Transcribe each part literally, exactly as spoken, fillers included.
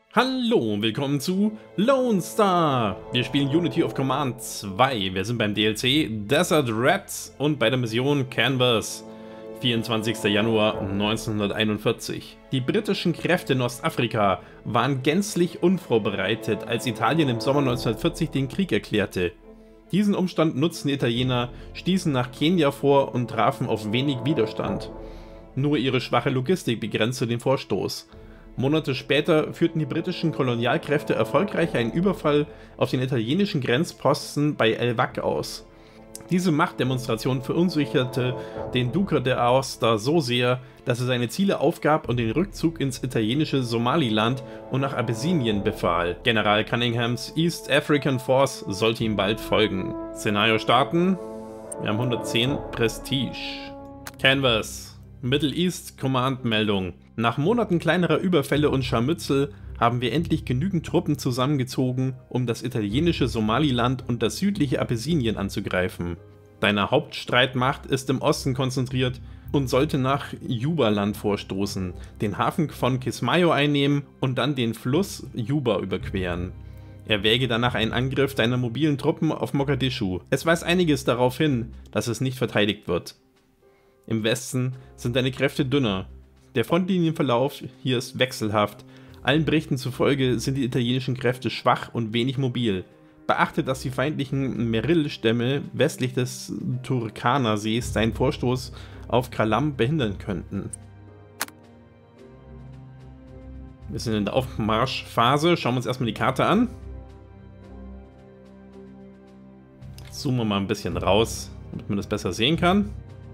Hallo und willkommen zu Lone Star. Wir spielen Unity of Command zwei. Wir sind beim D L C Desert Rats und bei der Mission Canvas. vierundzwanzigster Januar neunzehnhunderteinundvierzig. Die britischen Kräfte in Ostafrika waren gänzlich unvorbereitet, als Italien im Sommer neunzehnhundertvierzig den Krieg erklärte. Diesen Umstand nutzten die Italiener, stießen nach Kenia vor und trafen auf wenig Widerstand. Nur ihre schwache Logistik begrenzte den Vorstoß. Monate später führten die britischen Kolonialkräfte erfolgreich einen Überfall auf den italienischen Grenzposten bei El Wak aus. Diese Machtdemonstration verunsicherte den Duca de Aosta so sehr, dass er seine Ziele aufgab und den Rückzug ins italienische Somaliland und nach Abessinien befahl. General Cunninghams East African Force sollte ihm bald folgen. Szenario starten. Wir haben hundertzehn Prestige. Canvas. Middle East Command Meldung. Nach Monaten kleinerer Überfälle und Scharmützel haben wir endlich genügend Truppen zusammengezogen, um das italienische Somaliland und das südliche Abessinien anzugreifen. Deine Hauptstreitmacht ist im Osten konzentriert und sollte nach Jubaland vorstoßen, den Hafen von Kismayo einnehmen und dann den Fluss Juba überqueren. Erwäge danach einen Angriff deiner mobilen Truppen auf Mogadischu. Es weist einiges darauf hin, dass es nicht verteidigt wird. Im Westen sind deine Kräfte dünner. Der Frontlinienverlauf hier ist wechselhaft. Allen Berichten zufolge sind die italienischen Kräfte schwach und wenig mobil. Beachte, dass die feindlichen Meril-Stämme westlich des Turkana-Sees seinen Vorstoß auf Kalam behindern könnten. Wir sind in der Aufmarschphase. Schauen wir uns erstmal die Karte an. Zoomen wir mal ein bisschen raus, damit man das besser sehen kann.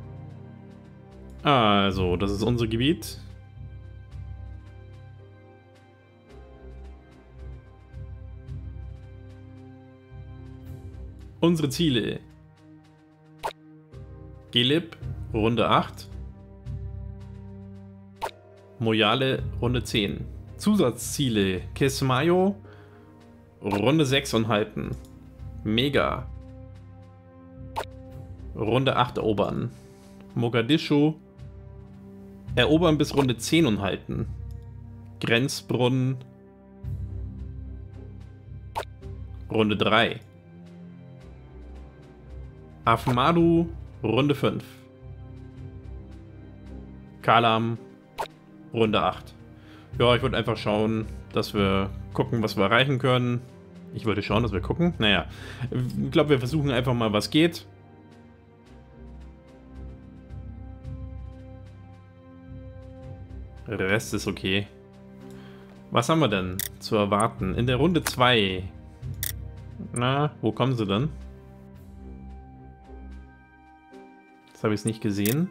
Also, das ist unser Gebiet. Unsere Ziele. Gelib, Runde acht. Moyale, Runde zehn. Zusatzziele. Kismayo, Runde sechs und halten. Mega. Runde acht erobern. Mogadischu, erobern bis Runde zehn und halten. Grenzbrunnen, Runde drei. Afmadu, Runde fünf. Kalam, Runde acht. Ja, ich würde einfach schauen, dass wir gucken, was wir erreichen können. Ich würde schauen, dass wir gucken. Naja, ich glaube, wir versuchen einfach mal, was geht. Der Rest ist okay. Was haben wir denn zu erwarten? In der Runde zwei. Na, wo kommen sie denn? Das habe ich es nicht gesehen.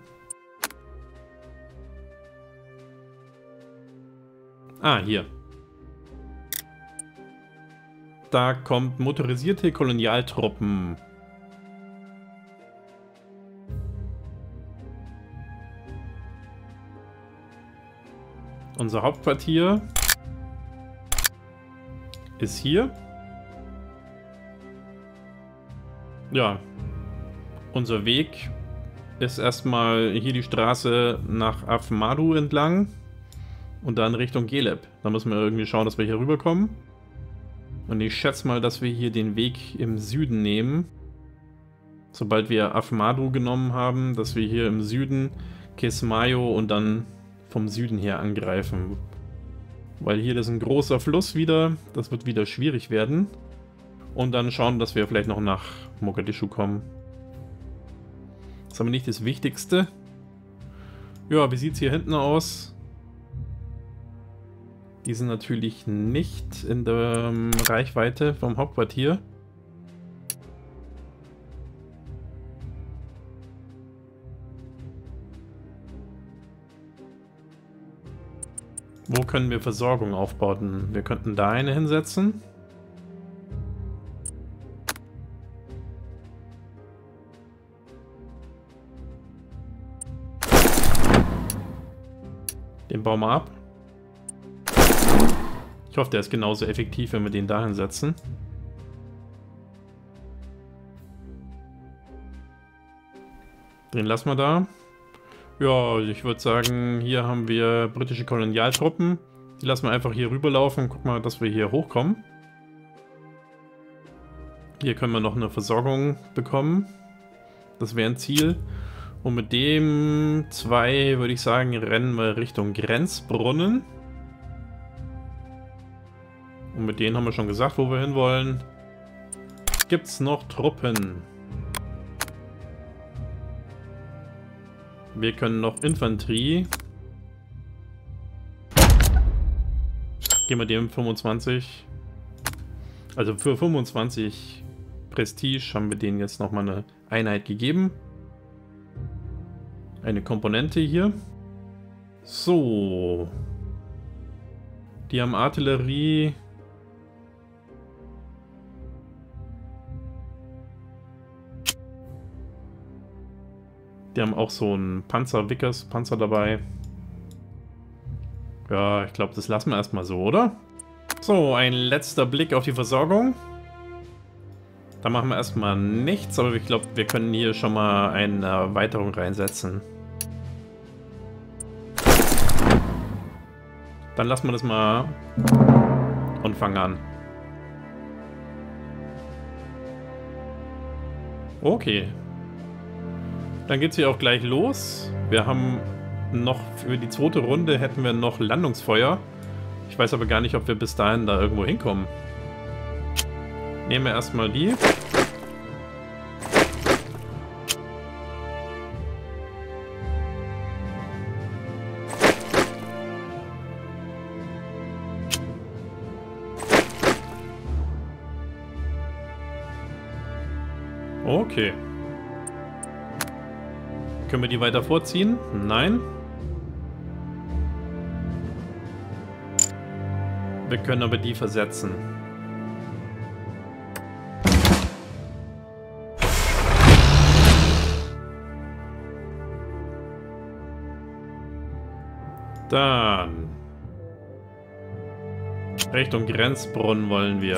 Ah, hier. Da kommt motorisierte Kolonialtruppen. Unser Hauptquartier ist hier. Ja, unser Weg ist erstmal hier die Straße nach Afmadu entlang und dann Richtung Gelib. Da müssen wir irgendwie schauen, dass wir hier rüberkommen. Und ich schätze mal, dass wir hier den Weg im Süden nehmen. Sobald wir Afmadu genommen haben, dass wir hier im Süden Kismayo und dann vom Süden her angreifen. Weil hier ist ein großer Fluss wieder. Das wird wieder schwierig werden. Und dann schauen, dass wir vielleicht noch nach Mogadischu kommen. Das ist aber nicht das Wichtigste. Ja, wie sieht es hier hinten aus? Die sind natürlich nicht in der Reichweite vom Hauptquartier. Wo können wir Versorgung aufbauen? Wir könnten da eine hinsetzen. Den bauen wir ab. Ich hoffe, der ist genauso effektiv, wenn wir den da hinsetzen. Den lassen wir da. Ja, ich würde sagen, hier haben wir britische Kolonialtruppen. Die lassen wir einfach hier rüberlaufen. Guck mal, dass wir hier hochkommen. Hier können wir noch eine Versorgung bekommen. Das wäre ein Ziel. Und mit dem zwei, würde ich sagen, rennen wir Richtung Grenzbrunnen. Und mit denen haben wir schon gesagt, wo wir hinwollen. Gibt es noch Truppen? Wir können noch Infanterie. Gehen wir dem fünfundzwanzig. Also für fünfundzwanzig Prestige haben wir denen jetzt nochmal eine Einheit gegeben. Eine Komponente hier. So. Die haben Artillerie. Die haben auch so einen Panzer, Vickers Panzer dabei. Ja, ich glaube, das lassen wir erstmal so, oder? So, ein letzter Blick auf die Versorgung. Da machen wir erstmal nichts, aber ich glaube, wir können hier schon mal eine Erweiterung reinsetzen. Dann lassen wir das mal und fangen an. Okay. Dann geht's hier auch gleich los. Wir haben noch, für die zweite Runde hätten wir noch Landungsfeuer. Ich weiß aber gar nicht, ob wir bis dahin da irgendwo hinkommen. Nehmen wir erstmal die. Okay. Können wir die weiter vorziehen? Nein. Wir können aber die versetzen. Dann Richtung Grenzbrunnen wollen wir.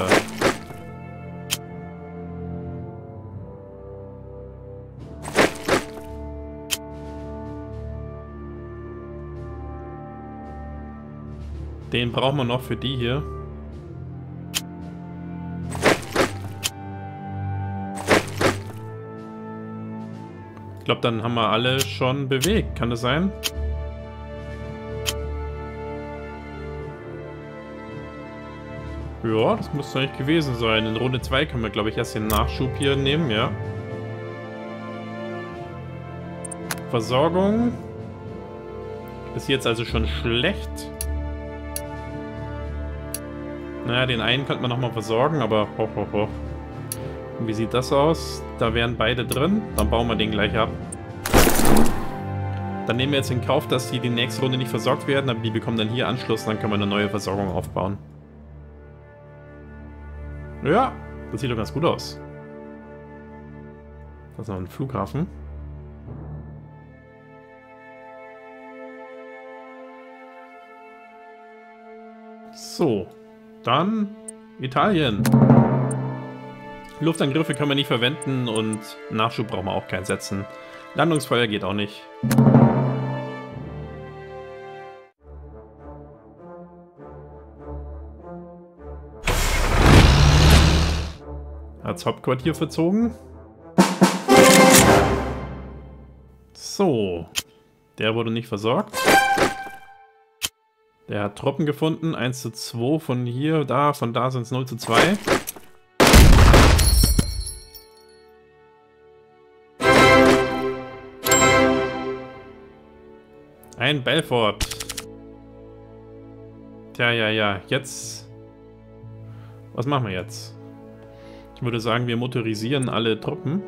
Den brauchen wir noch für die hier. Ich glaube, dann haben wir alle schon bewegt. Kann das sein? Ja, das müsste eigentlich gewesen sein. In Runde zwei können wir, glaube ich, erst den Nachschub hier nehmen, ja. Versorgung. Ist jetzt also schon schlecht. Naja, den einen könnte man nochmal versorgen, aber hoch, hoch, hoch. Und wie sieht das aus? Da wären beide drin. Dann bauen wir den gleich ab. Dann nehmen wir jetzt in Kauf, dass die die nächste Runde nicht versorgt werden, aber die bekommen dann hier Anschluss, dann können wir eine neue Versorgung aufbauen. Ja, das sieht doch ganz gut aus. Das ist noch ein Flughafen. So. Dann Italien. Luftangriffe können wir nicht verwenden und Nachschub brauchen wir auch keinen setzen. Landungsfeuer geht auch nicht. Als Hauptquartier verzogen. So. Der wurde nicht versorgt. Der hat Truppen gefunden. eins zu zwei von hier, da, von da sind es null zu zwei. Ein Belfort. Tja, ja, ja. Jetzt. Was machen wir jetzt? Ich würde sagen, wir motorisieren alle Truppen.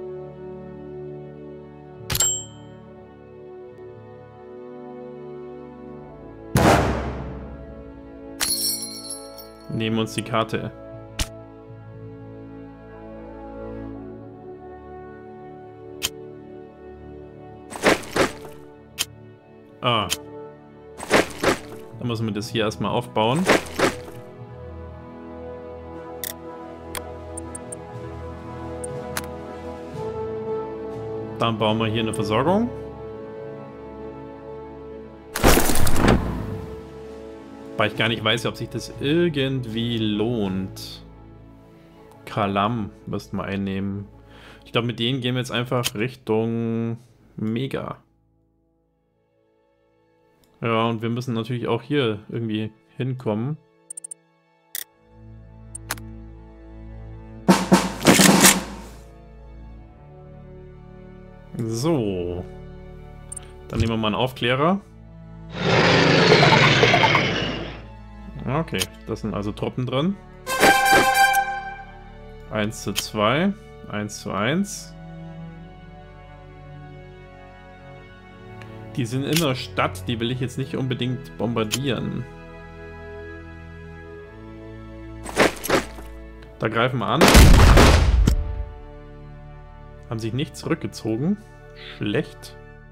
Nehmen uns die Karte. Ah. Dann müssen wir das hier erstmal aufbauen. Dann bauen wir hier eine Versorgung. Weil ich gar nicht weiß, ob sich das irgendwie lohnt. Kalam müssten wir einnehmen. Ich glaube, mit denen gehen wir jetzt einfach Richtung Mega. Ja, und wir müssen natürlich auch hier irgendwie hinkommen. So. Dann nehmen wir mal einen Aufklärer. Okay, das sind also Truppen drin. eins zu zwei, eins zu eins. Die sind in der Stadt, die will ich jetzt nicht unbedingt bombardieren. Da greifen wir an. Haben sich nicht zurückgezogen. Schlecht.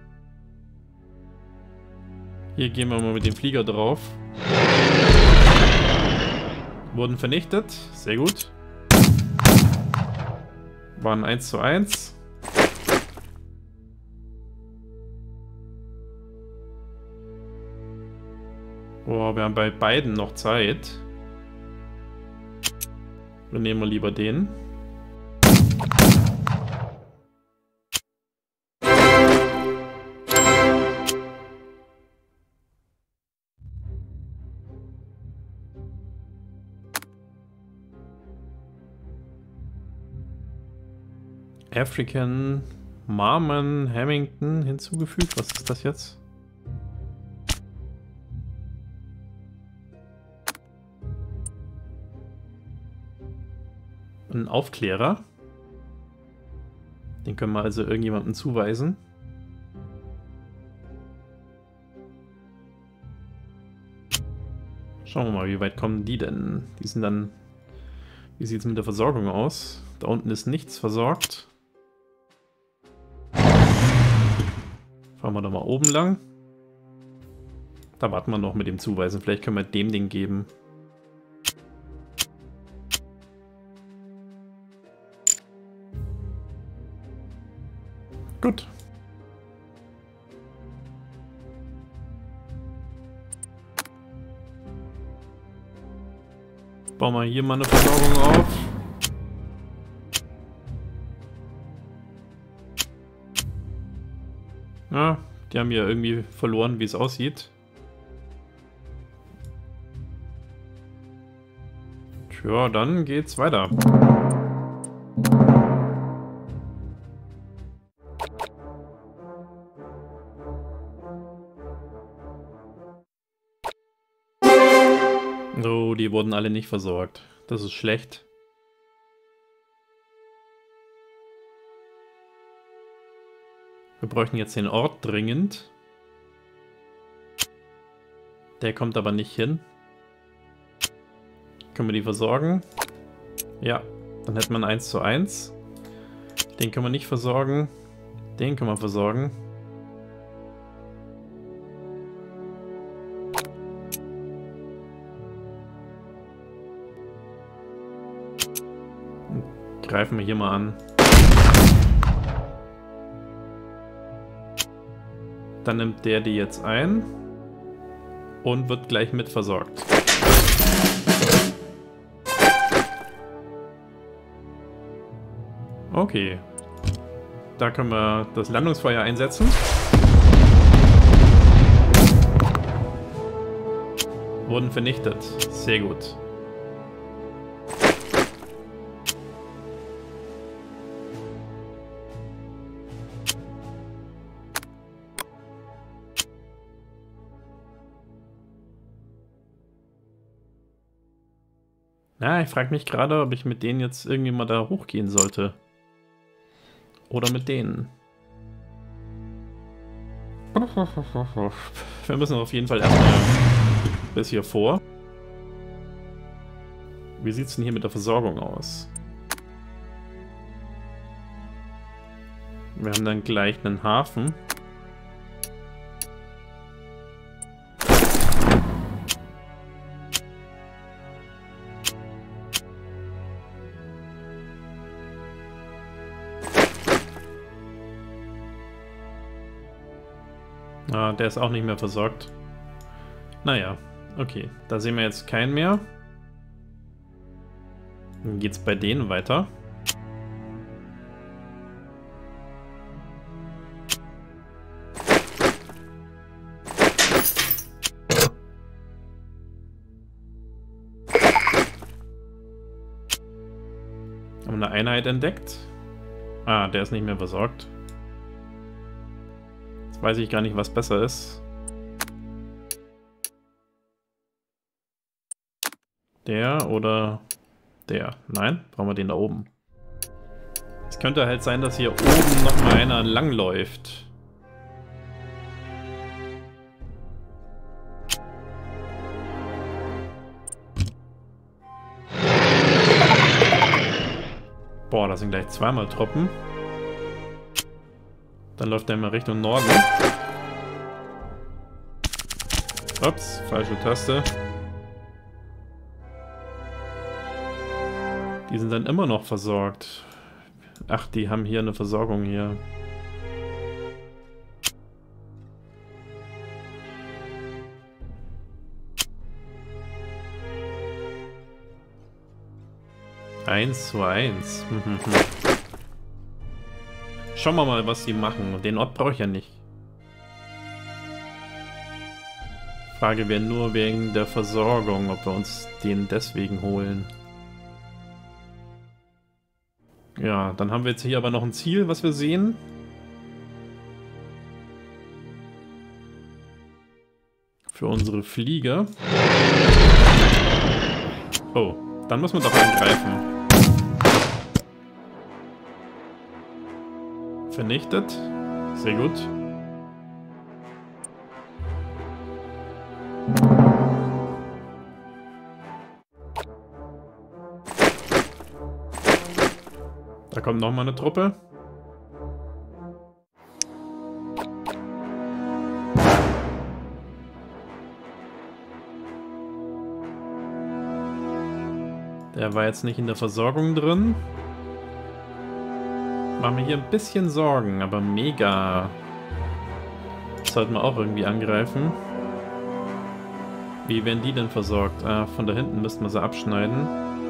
Hier gehen wir mal mit dem Flieger drauf. Wurden vernichtet. Sehr gut. Waren eins zu eins. Boah, wir haben bei beiden noch Zeit. Dann nehmen wir lieber den. African Marmon Hamilton hinzugefügt. Was ist das jetzt? Ein Aufklärer. Den können wir also irgendjemandem zuweisen. Schauen wir mal, wie weit kommen die denn? Die sind dann... Wie sieht es mit der Versorgung aus? Da unten ist nichts versorgt. Fahren wir doch mal oben lang. Da warten wir noch mit dem Zuweisen. Vielleicht können wir dem den geben. Gut. Bauen wir hier mal eine Versorgung auf. Ja, die haben ja irgendwie verloren, wie es aussieht. Tja, dann geht's weiter. Oh, die wurden alle nicht versorgt. Das ist schlecht. Wir bräuchten jetzt den Ort dringend. Der kommt aber nicht hin. Können wir die versorgen? Ja, dann hätten wir ein eins zu eins. Den können wir nicht versorgen. Den können wir versorgen. Greifen wir hier mal an. Dann nimmt der die jetzt ein und wird gleich mit versorgt. Okay. Da können wir das Landungsfeuer einsetzen. Wurden vernichtet. Sehr gut. Ja, ich frage mich gerade, ob ich mit denen jetzt irgendwie mal da hochgehen sollte. Oder mit denen. Wir müssen auf jeden Fall erstmal bis hier vor. Wie sieht es denn hier mit der Versorgung aus? Wir haben dann gleich einen Hafen. Ah, der ist auch nicht mehr versorgt. Naja, Okay, da sehen wir jetzt keinen mehr. Dann geht's bei denen weiter. Haben wir eine Einheit entdeckt. Ah, der ist nicht mehr versorgt. Jetzt weiß ich gar nicht, was besser ist. Der oder der? Nein, brauchen wir den da oben. Es könnte halt sein, dass hier oben nochmal einer langläuft. Boah, das sind gleich zweimal Truppen. Dann läuft er immer Richtung Norden. Ups, falsche Taste. Die sind dann immer noch versorgt. Ach, die haben hier eine Versorgung hier. Eins zu eins. Schauen wir mal, was die machen. Den Ort brauche ich ja nicht. Frage wäre nur wegen der Versorgung, ob wir uns den deswegen holen. Ja, dann haben wir jetzt hier aber noch ein Ziel, was wir sehen. Für unsere Flieger. Oh, dann müssen wir doch angreifen. Vernichtet. Sehr gut. Da kommt noch mal eine Truppe. Der war jetzt nicht in der Versorgung drin. Machen wir hier ein bisschen Sorgen, aber mega. Das sollten wir auch irgendwie angreifen. Wie werden die denn versorgt? Ah, von da hinten müssten wir sie abschneiden.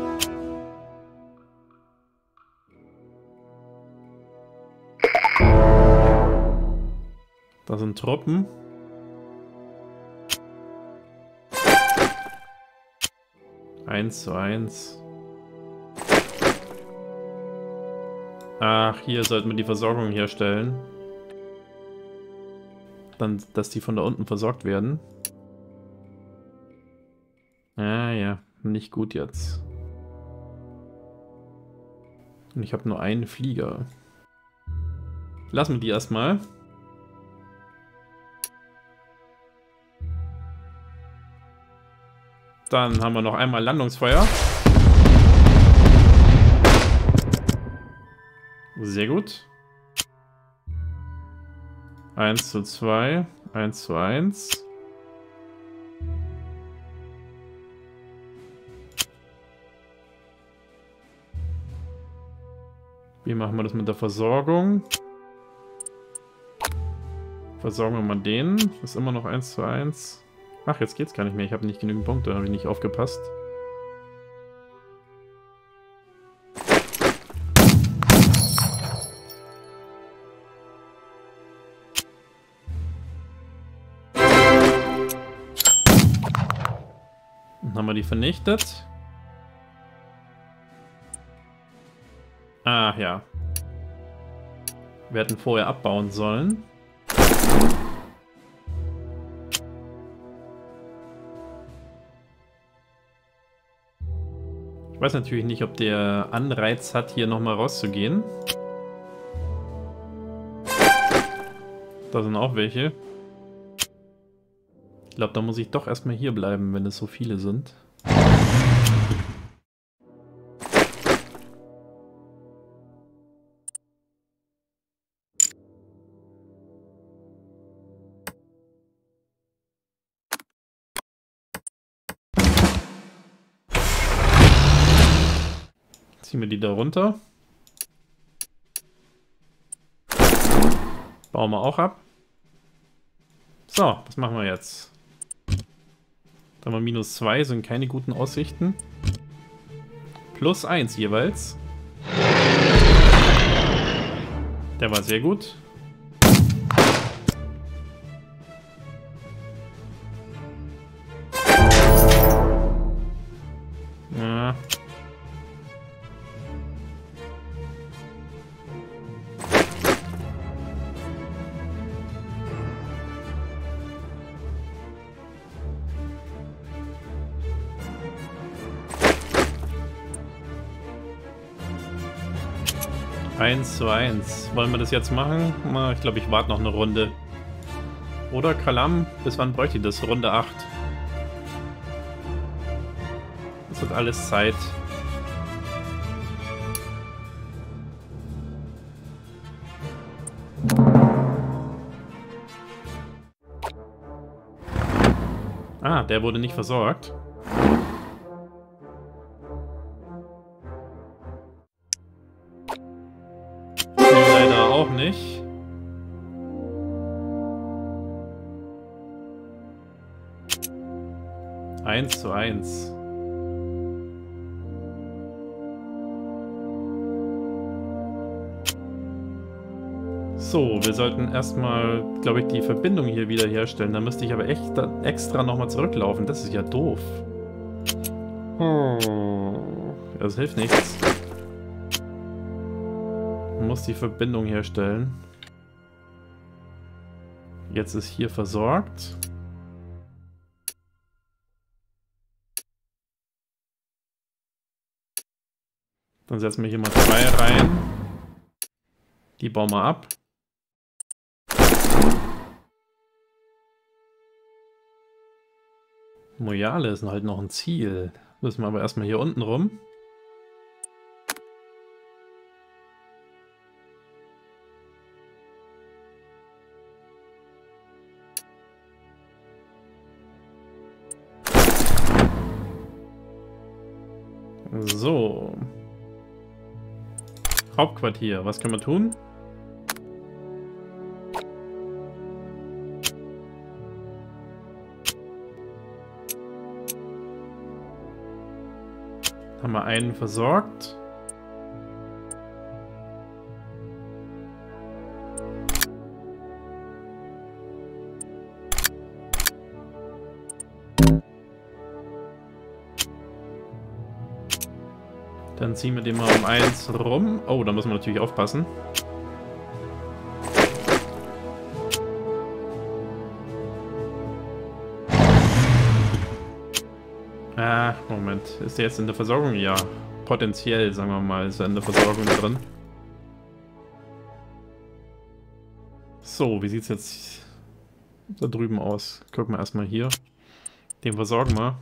Da sind Truppen. Eins zu eins. Ach, hier sollten wir die Versorgung herstellen. Dann, dass die von da unten versorgt werden. Ah ja, nicht gut jetzt. Und ich habe nur einen Flieger. Lassen wir die erstmal. Dann haben wir noch einmal Landungsfeuer. Sehr gut. eins zu zwei, eins zu eins. Wie machen wir das mit der Versorgung? Versorgen wir mal den. Das ist immer noch eins zu eins. Ach, jetzt geht's gar nicht mehr. Ich habe nicht genügend Punkte, habe ich nicht aufgepasst. Dann haben wir die vernichtet. Ah, ja. Wir hätten vorher abbauen sollen. Ich weiß natürlich nicht, ob der Anreiz hat, hier nochmal rauszugehen. Da sind auch welche. Ich glaube, da muss ich doch erstmal hier bleiben, wenn es so viele sind. Ziehen wir die da runter. Bauen wir auch ab. So, was machen wir jetzt? Da haben wir minus zwei, sind keine guten Aussichten. Plus eins jeweils. Der war sehr gut. Ja. eins zu eins. Wollen wir das jetzt machen? Na, ich glaube, ich warte noch eine Runde. Oder Kalam? Bis wann bräuchte ich das? Runde acht. Das hat alles Zeit. Ah, der wurde nicht versorgt. Leider auch nicht. Eins zu eins. So, wir sollten erstmal, glaube ich, die Verbindung hier wieder herstellen. Da müsste ich aber echt extra nochmal zurücklaufen. Das ist ja doof. Das hilft nichts. Man muss die Verbindung herstellen. Jetzt ist hier versorgt. Dann setzen wir hier mal zwei rein. Die bauen wir ab. Moyale ist halt noch ein Ziel. Müssen wir aber erstmal hier unten rum. So. Hauptquartier, was können wir tun? Haben wir einen versorgt. Dann ziehen wir den mal um eins rum. Oh, da müssen wir natürlich aufpassen. Ah, Moment. Ist der jetzt in der Versorgung? Ja. Potenziell, sagen wir mal, ist er in der Versorgung drin. So, wie sieht es jetzt da drüben aus? Gucken wir erstmal hier. Den versorgen wir.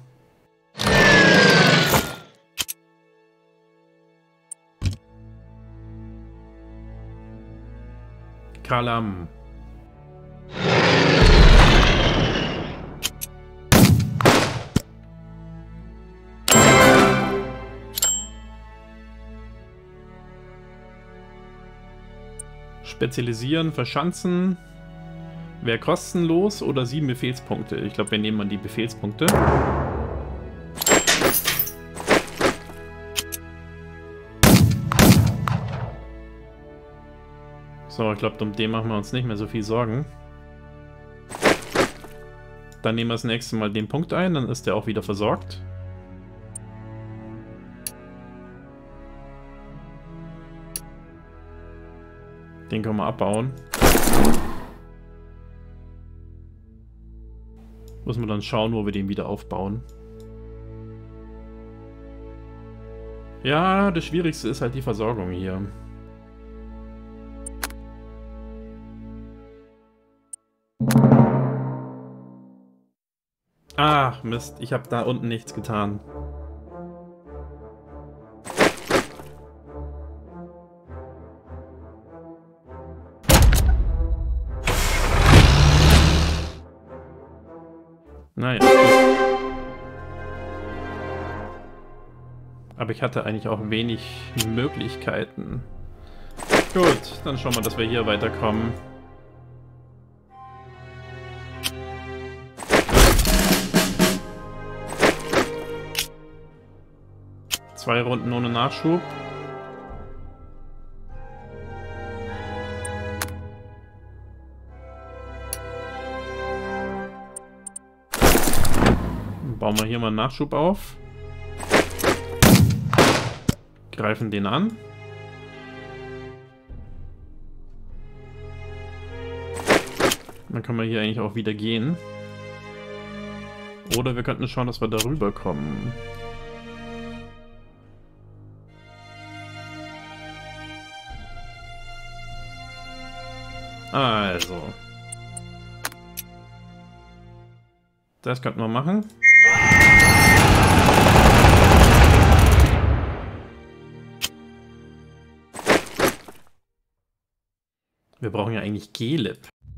Kalam. Spezialisieren, verschanzen. Wäre kostenlos oder sieben Befehlspunkte? Ich glaube, wir nehmen mal die Befehlspunkte. So, ich glaube, um den machen wir uns nicht mehr so viel Sorgen. Dann nehmen wir das nächste Mal den Punkt ein, dann ist der auch wieder versorgt. Den können wir abbauen. Müssen wir dann schauen, wo wir den wieder aufbauen. Ja, das Schwierigste ist halt die Versorgung hier. Ach, Mist, ich habe da unten nichts getan. Naja. Aber ich hatte eigentlich auch wenig Möglichkeiten. Gut, dann schauen wir, dass wir hier weiterkommen. Zwei Runden ohne Nachschub. Bauen wir hier mal einen Nachschub auf. Greifen den an. Dann können wir hier eigentlich auch wieder gehen. Oder wir könnten schauen, dass wir darüber kommen. Also. Das könnten wir machen. Wir brauchen ja eigentlich Gelib.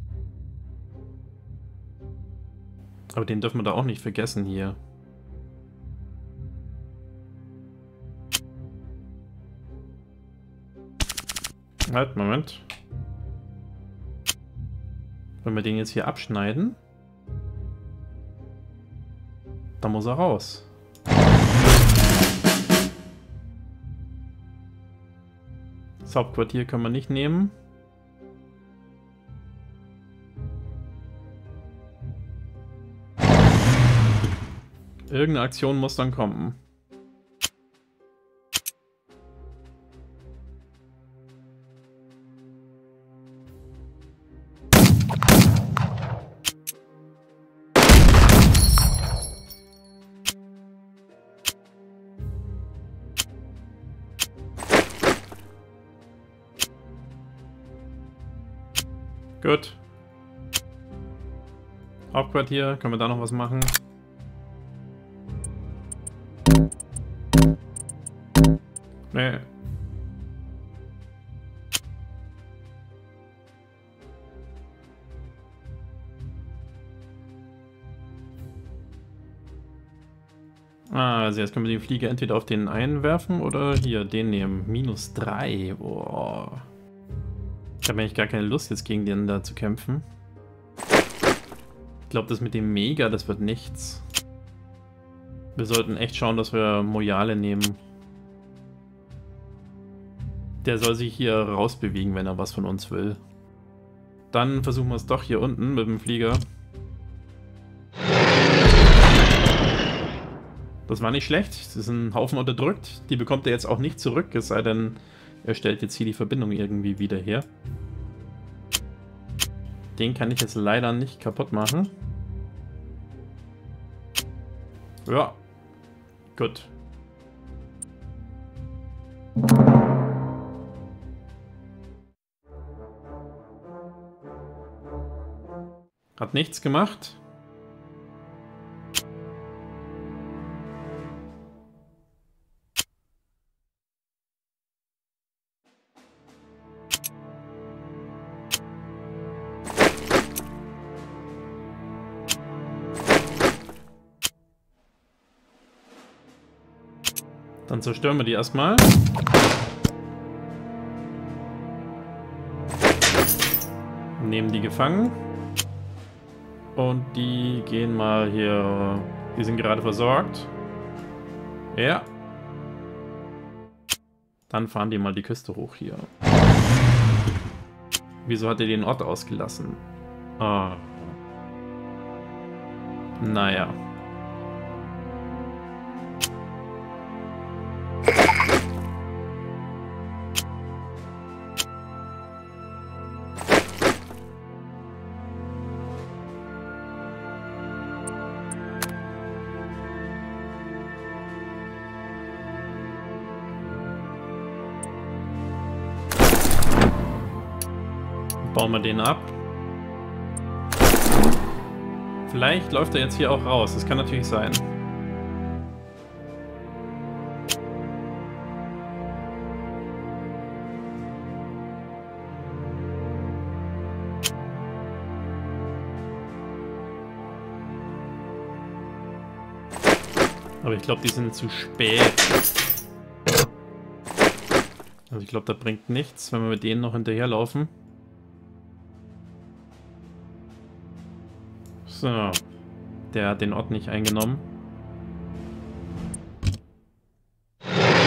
Aber den dürfen wir da auch nicht vergessen hier. Halt, Moment. Wenn wir den jetzt hier abschneiden, dann muss er raus. Das Hauptquartier können wir nicht nehmen. Irgendeine Aktion muss dann kommen. Gut. Hauptquartier, können wir da noch was machen? Nee. Ah, also jetzt können wir den Flieger entweder auf den einen werfen oder hier den nehmen. Minus drei. Boah. Ich habe eigentlich gar keine Lust, jetzt gegen den da zu kämpfen. Ich glaube, das mit dem Mega, das wird nichts. Wir sollten echt schauen, dass wir Moyale nehmen. Der soll sich hier rausbewegen, wenn er was von uns will. Dann versuchen wir es doch hier unten mit dem Flieger. Das war nicht schlecht. Das ist ein Haufen unterdrückt. Die bekommt er jetzt auch nicht zurück, es sei denn, er stellt jetzt hier die Verbindung irgendwie wieder her. Den kann ich jetzt leider nicht kaputt machen. Ja. Gut. Hat nichts gemacht. Dann zerstören wir die erstmal. Nehmen die gefangen. Und die gehen mal hier... Die sind gerade versorgt. Ja. Dann fahren die mal die Küste hoch hier. Wieso hat er den Ort ausgelassen? Ah. Naja. Bauen wir den ab. Vielleicht läuft er jetzt hier auch raus. Das kann natürlich sein. Aber ich glaube, die sind zu spät. Also ich glaube, das bringt nichts, wenn wir mit denen noch hinterherlaufen. So. Der hat den Ort nicht eingenommen.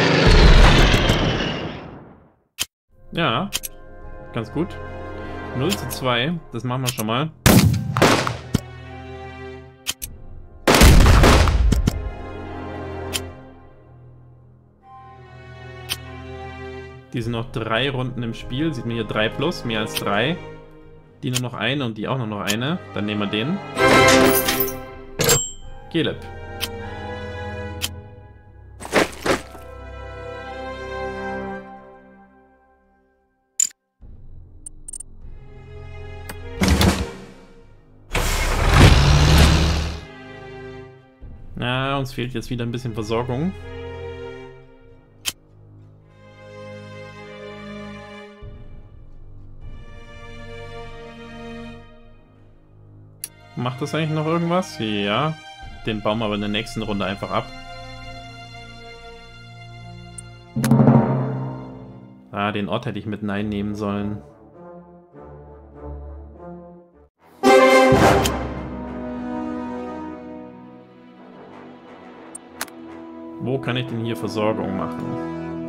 Ja, ganz gut. null zu zwei, das machen wir schon mal. Die sind noch drei Runden im Spiel. Sieht man hier drei plus, mehr als drei. Die nur noch eine und die auch nur noch eine. Dann nehmen wir den. Geleb. Ja, uns fehlt jetzt wieder ein bisschen Versorgung. Macht das eigentlich noch irgendwas? Ja. Den bauen wir aber in der nächsten Runde einfach ab. Ah, den Ort hätte ich mit Nein nehmen sollen. Wo kann ich denn hier Versorgung machen?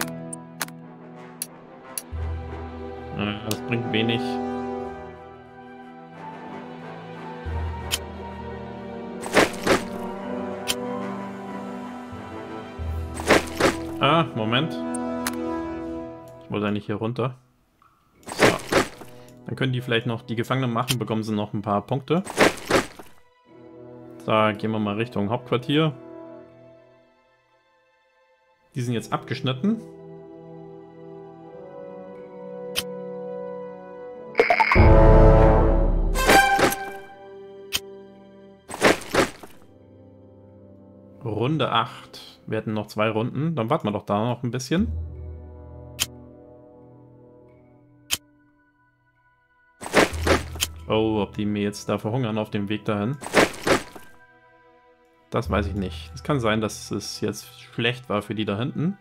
Das bringt wenig. Ah, Moment. Ich wollte eigentlich hier runter. So. Dann können die vielleicht noch die Gefangenen machen, bekommen sie noch ein paar Punkte. Da gehen wir mal Richtung Hauptquartier. Die sind jetzt abgeschnitten. Runde acht. Wir hätten noch zwei Runden. Dann warten wir doch da noch ein bisschen. Oh, ob die mir jetzt da verhungern auf dem Weg dahin. Das weiß ich nicht. Es kann sein, dass es jetzt schlecht war für die da hinten.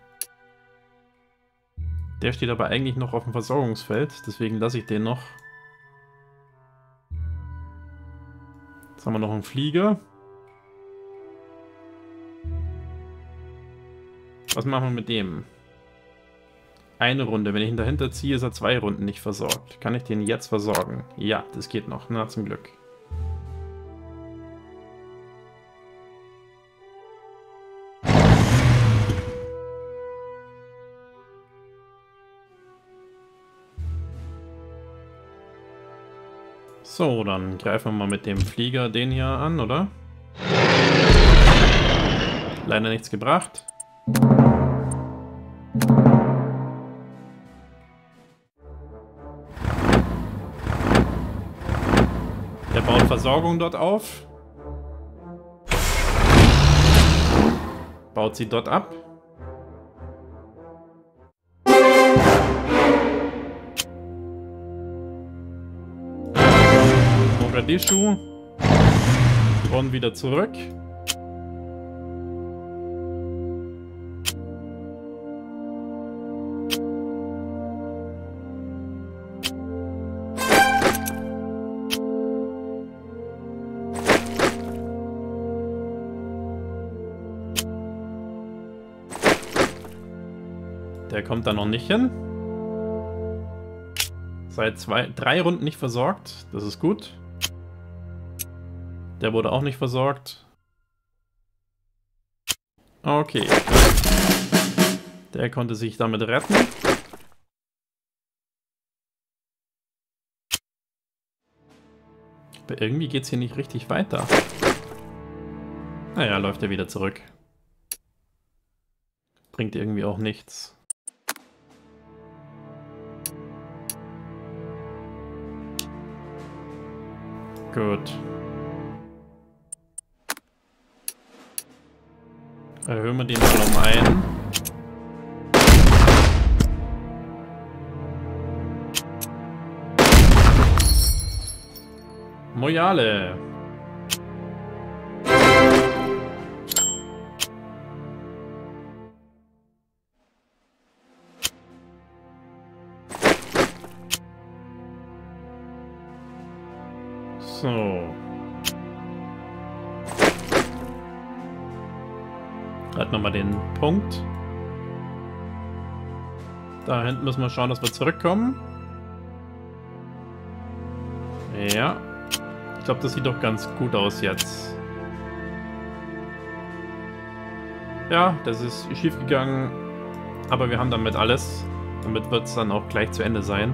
Der steht aber eigentlich noch auf dem Versorgungsfeld. Deswegen lasse ich den noch. Jetzt haben wir noch einen Flieger. Was machen wir mit dem? Eine Runde. Wenn ich ihn dahinter ziehe, ist er zwei Runden nicht versorgt. Kann ich den jetzt versorgen? Ja, das geht noch. Na, zum Glück. So, dann greifen wir mal mit dem Flieger den hier an, oder? Leider nichts gebracht. Der baut Versorgung dort auf. Baut sie dort ab. Mogadischu. Und wieder zurück. Der kommt da noch nicht hin. Seit zwei, drei Runden nicht versorgt. Das ist gut. Der wurde auch nicht versorgt. Okay. Der konnte sich damit retten. Aber irgendwie geht es hier nicht richtig weiter. Naja, läuft er wieder zurück. Bringt irgendwie auch nichts. Gut. Erhöhen wir den mal um einen. Moyale. So. Halten wir mal den Punkt. Da hinten müssen wir schauen, dass wir zurückkommen. Ja. Ich glaube, das sieht doch ganz gut aus jetzt. Ja, das ist schief gegangen. Aber wir haben damit alles. Damit wird es dann auch gleich zu Ende sein.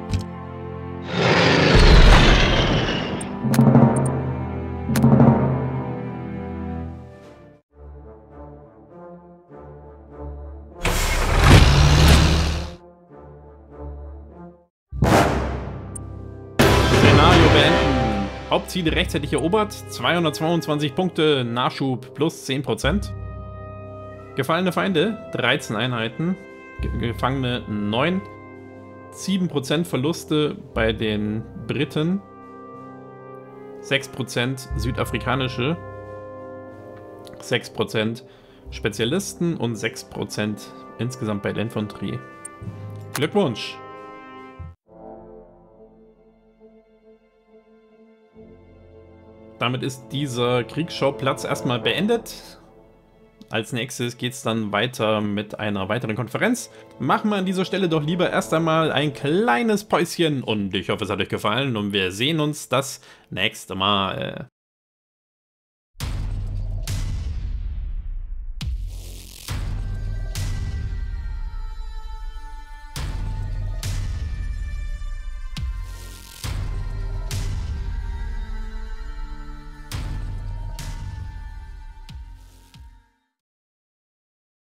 Hauptziele rechtzeitig erobert, zweihundertzweiundzwanzig Punkte, Nachschub plus zehn Prozent. Gefallene Feinde, dreizehn Einheiten, Gefangene neun, sieben Prozent Verluste bei den Briten, sechs Prozent südafrikanische, sechs Prozent Spezialisten und sechs Prozent insgesamt bei der Infanterie. Glückwunsch! Damit ist dieser Kriegsschauplatz erstmal beendet. Als nächstes geht es dann weiter mit einer weiteren Konferenz. Machen wir an dieser Stelle doch lieber erst einmal ein kleines Päuschen und ich hoffe, es hat euch gefallen und wir sehen uns das nächste Mal.